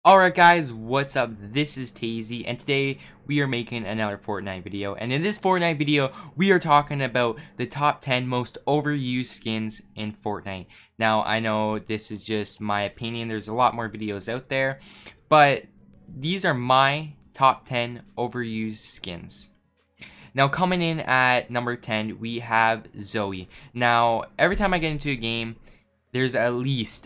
Alright guys, what's up? This is Tazey, and today we are making another Fortnite video. And in this Fortnite video, we are talking about the top 10 most overused skins in Fortnite. Now, I know this is just my opinion. There's a lot more videos out there, but these are my top 10 overused skins. Now, coming in at number 10, we have Zoe. Now, every time I get into a game, there's at least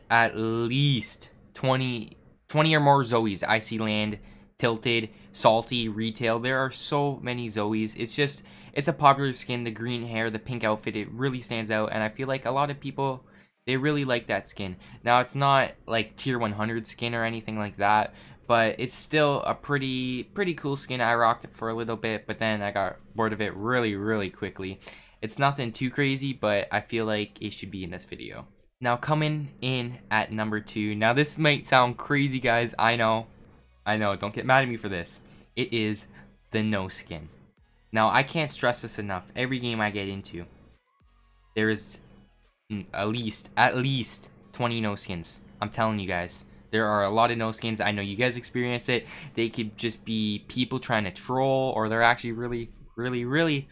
20 or more Zoes. Icy Land, Tilted, Salty, Retail. There are so many Zoes. It's a popular skin. The green hair, the pink outfit, it really stands out. And I feel like a lot of people, they really like that skin. Now, it's not like tier 100 skin or anything like that, but it's still a pretty cool skin. I rocked it for a little bit, but then I got bored of it really quickly. It's nothing too crazy, but I feel like it should be in this video. Now, coming in at number 2. Now, this might sound crazy, guys. I know. Don't get mad at me for this. It is the no skin. Now, I can't stress this enough. Every game I get into, there is at least 20 no skins. I'm telling you guys. There are a lot of no skins. I know you guys experience it. They could just be people trying to troll, or they're actually really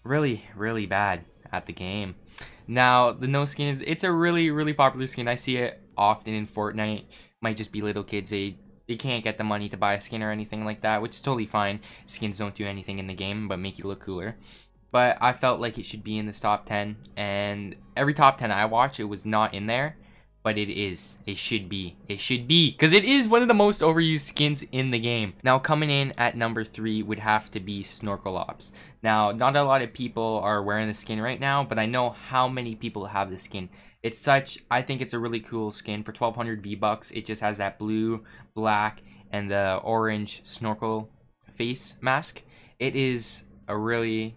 bad at the game. Now, the no skin it's a really popular skin. I see it often in Fortnite. Might just be little kids. They can't get the money to buy a skin or anything like that, which is totally fine. Skins don't do anything in the game but make you look cooler. But I felt like it should be in this top 10, and every top 10 I watch, it was not in there. But it is. It should be. Because it is one of the most overused skins in the game. Now, coming in at number 3 would have to be Snorkel Ops. Now, not a lot of people are wearing the skin right now, but I know how many people have the skin. I think it's a really cool skin. For 1200 V-Bucks, it just has that blue, black, and the orange snorkel face mask. It is a really,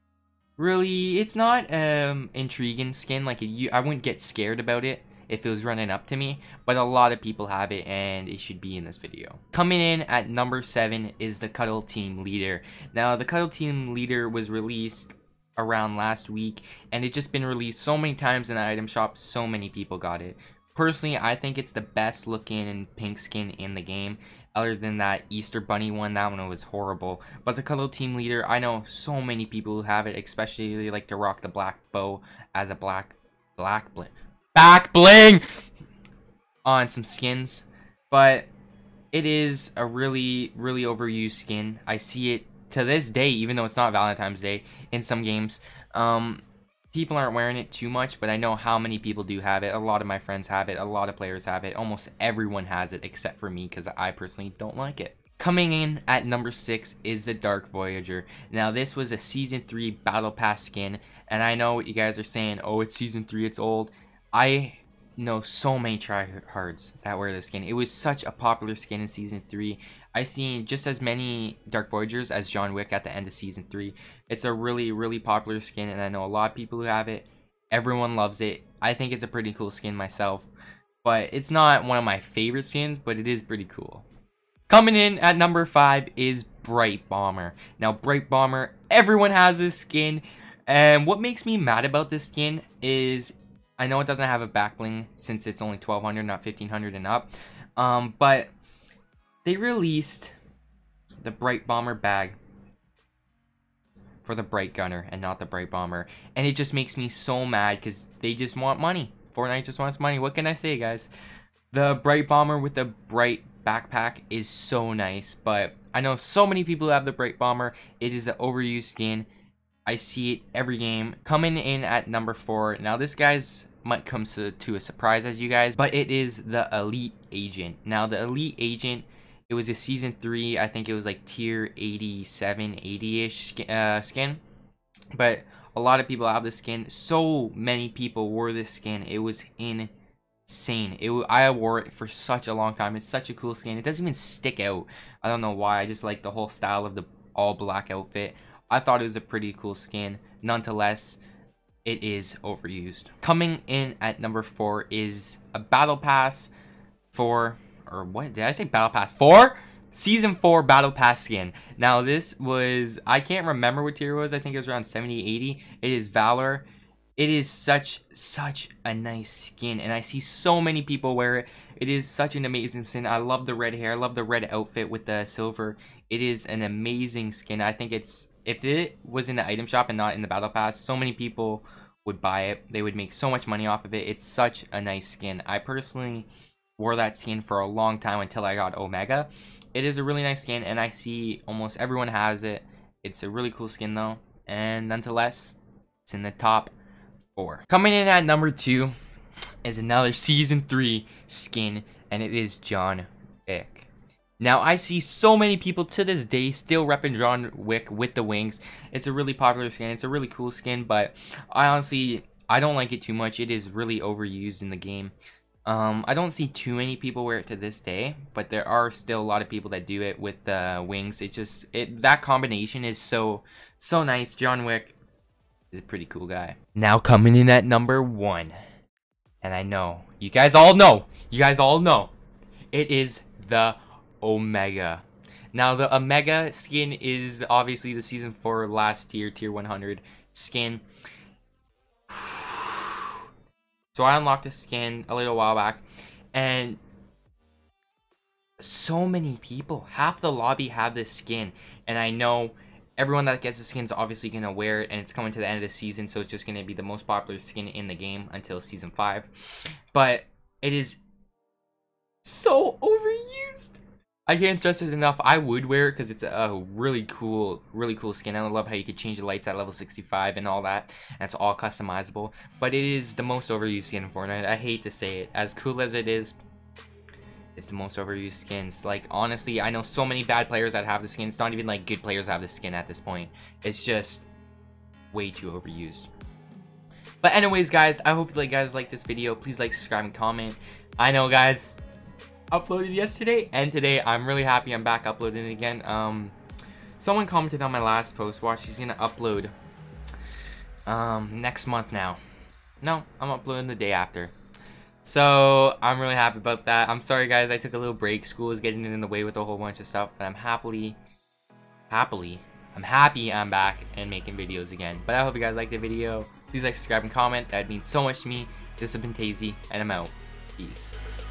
it's not intriguing skin. Like, I wouldn't get scared about it if it was running up to me, but a lot of people have it, and it should be in this video. Coming in at number 7 is the Cuddle Team Leader. Now, the Cuddle Team Leader was released around last week, and it's just been released so many times in the item shop. So many people got it. Personally, I think it's the best looking pink skin in the game. Other than that Easter Bunny one, that one was horrible. But the Cuddle Team Leader, I know so many people who have it, especially they like to rock the black bow as a back bling on some skins. But it is a really overused skin. I see it to this day, even though it's not Valentine's Day, in some games. People aren't wearing it too much, but I know how many people do have it. A lot of my friends have it. A lot of players have it. Almost everyone has it except for me, because I personally don't like it. Coming in at number 6 is the Dark Voyager. Now, this was a Season 3 Battle Pass skin, and I know what you guys are saying. Oh, it's Season 3, it's old. I know so many tryhards that wear this skin. It was such a popular skin in Season 3. I've seen just as many Dark Voyagers as John Wick at the end of Season 3. It's a really popular skin, and I know a lot of people who have it. Everyone loves it. I think it's a pretty cool skin myself. But it's not one of my favorite skins, but it is pretty cool. Coming in at number 5 is Bright Bomber. Now, Bright Bomber, everyone has this skin. And what makes me mad about this skin is, I know it doesn't have a back bling since it's only 1200, not 1500 and up. But they released the Bright Bomber bag for the Bright Gunner and not the Bright Bomber. And it just makes me so mad because they just want money. Fortnite just wants money. What can I say, guys? The Bright Bomber with the bright backpack is so nice, but I know so many people have the Bright Bomber. It is an overused skin. I see it every game. Coming in at number 4. Now, this guy's might come to a surprise as you guys, but it is the Elite Agent. Now, the Elite Agent, it was a Season 3. I think it was like tier 87, 80-ish skin. But a lot of people have this skin. So many people wore this skin. It was insane. I wore it for such a long time. It's such a cool skin. It doesn't even stick out. I don't know why. I just like the whole style of the all black outfit. I thought it was a pretty cool skin. Nonetheless, it is overused. Coming in at number 4 is a Battle Pass for, or what did I say? Battle Pass 4? Season 4 Battle Pass skin. Now, this was, I can't remember what tier it was. I think it was around 70, 80. It is Valor. It is such a nice skin, and I see so many people wear it. It is such an amazing skin. I love the red hair. I love the red outfit with the silver. It is an amazing skin. I think it's, if it was in the item shop and not in the battle pass, so many people would buy it. They would make so much money off of it. It's such a nice skin. I personally wore that skin for a long time until I got Omega. It is a really nice skin, and I see almost everyone has it. It's a really cool skin though, and nonetheless, it's in the top 4. Coming in at number 2 is another Season 3 skin, and it is John Wick. Now, I see so many people to this day still repping John Wick with the wings. It's a really popular skin. It's a really cool skin, but I don't like it too much. It is really overused in the game. I don't see too many people wear it to this day, but there are still a lot of people that do it with the wings. That combination is so nice. John Wick is a pretty cool guy. Now coming in at number 1, and I know you guys all know, it is the Omega. Now the Omega skin is obviously the Season 4 last tier 100 skin. So I unlocked this skin a little while back, and so many people, half the lobby have this skin, and I know everyone that gets the skin is obviously going to wear it, and it's coming to the end of the season, so it's just going to be the most popular skin in the game until Season 5. But it is so overused. I can't stress it enough. I would wear it because it's a really cool skin. I love how you could change the lights at level 65 and all that. And it's all customizable. But it is the most overused skin in Fortnite. I hate to say it. As cool as it is, it's the most overused skins. Like, honestly, I know so many bad players that have the skin. It's not even like good players have the skin at this point. It's just way too overused. But anyways, guys, I hope you guys like this video. Please like, subscribe, and comment. I know, guys, uploaded yesterday and today. I'm really happy I'm back uploading again. Someone commented on my last post, watch, he's gonna upload next month now. No, I'm uploading the day after. So I'm really happy about that. I'm sorry, guys, I took a little break. School is getting in the way with a whole bunch of stuff, but I'm happy I'm back and making videos again. But I hope you guys liked the video. Please like, subscribe, and comment. That means so much to me. This has been Tazey, and I'm out. Peace.